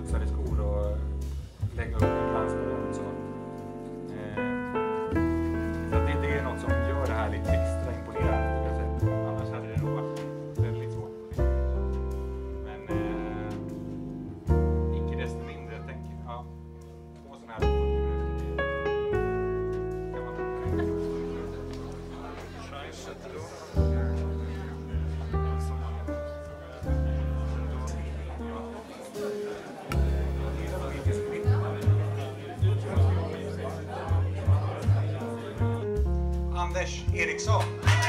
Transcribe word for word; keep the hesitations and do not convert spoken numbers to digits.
putsade skor och lägga upp en glansballong och så. Eh, så att det, det är något som gör det här lite extra imponerande. Jag säga. Annars hade det nog varit väldigt svårt. Men eh, icke desto mindre, jag tänker, ja, två sådana här fyrtio minuter kan man Anders Eriksson.